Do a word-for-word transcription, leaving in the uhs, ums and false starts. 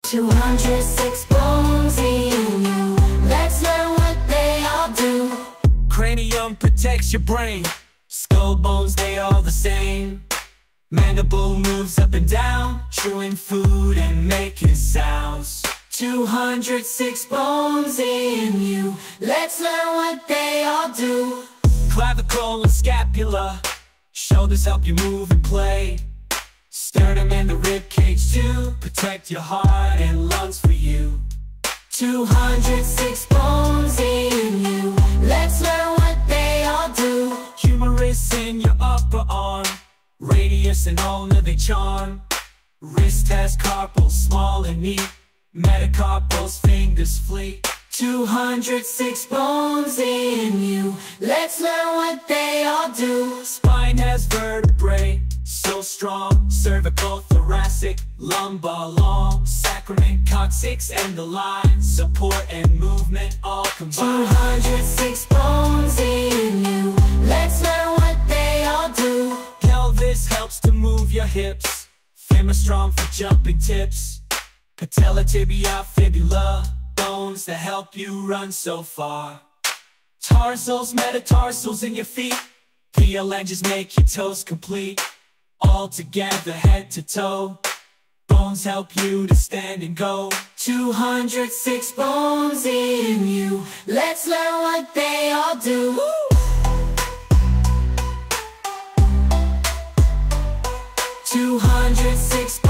two hundred six bones in you. Let's learn what they all do. Cranium protects your brain. Skull bones, they all the same. Mandible moves up and down, chewing food and making sounds. two hundred six bones in you. Let's learn what they all do. Clavicle and scapula, shoulders help you move and play. Sternum and the rib cage too, protect your heart and lungs for you. two hundred six bones in you. Let's learn what they all do. Humerus in your upper arm, radius and ulna they charm. Wrist has carpals, small and neat. Metacarpals, fingers fleet. two hundred six bones in you. Let's learn what they all do. Spine has vertebrae, so strong. Cervical, thoracic, lumbar long. Sacrum, coccyx, and the line. Support and movement all combined. two hundred six bones in you. Let's learn what they all do. Pelvis helps to move your hips. Femur strong for jumping tips. Patella, tibia, fibula, bones that help you run so far. Tarsals, metatarsals in your feet. Phalanges make your toes complete. All together, head to toe. Bones help you to stand and go. two hundred six bones in you. Let's learn what they all do. two hundred six